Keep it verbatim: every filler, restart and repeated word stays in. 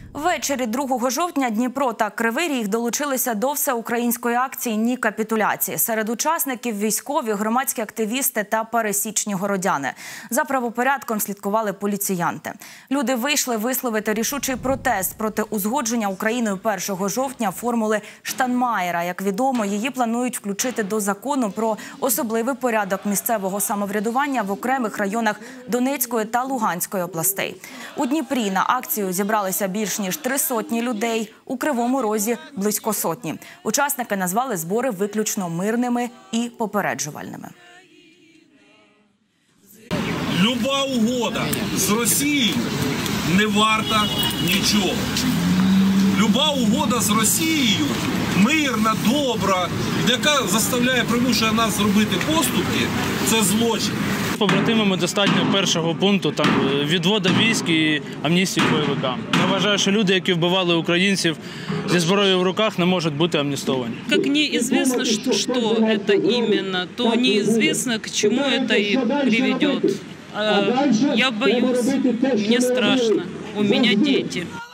Ввечері другого жовтня Дніпро та Кривий Ріг долучилися до всеукраїнської акції «Ні капітуляції». Серед учасників – військові, громадські активісти та пересічні городяни. За правопорядком слідкували поліціянти. Люди вийшли висловити рішучий протест проти узгодження Україною першого жовтня формули Штайнмаєра. Як відомо, її планують включити до закону про особливий порядок місцевого самоврядування в окремих районах Донецької та Луганської областей. У Дніпрі на акцію зібралися більш ніж три сотні людей, у Кривому Розі – близько сотні. Учасники назвали збори виключно мирними і попереджувальними. Люба угода з Росією не варта нічого. Люба угода з Росією мирна, добра, яка заставляє, примушує нас зробити поступки – це злочин. З побратимами достатньо першого пункту там, відводу військ і амністії бойовикам. Я вважаю, що люди, які вбивали українців зі зброєю в руках, не можуть бути амністовані. Як неізвісно, що це іменно, то неізвісно, к чому це і приведе. Я боюсь, мені страшно, у мене діти.